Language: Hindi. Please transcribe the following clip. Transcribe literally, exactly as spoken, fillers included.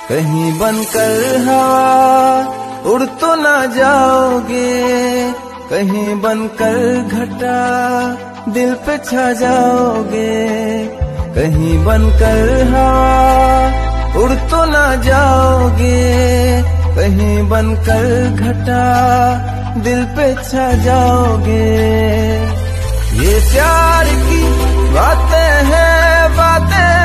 कहीं बनकर हवा उड़ तो ना जाओगे, कहीं बनकर घटा दिल पे छा जाओगे। कहीं बनकर हवा उड़ तो ना जाओगे, कहीं बनकर घटा दिल पे छा जाओगे। ये प्यार की बातें हैं बातें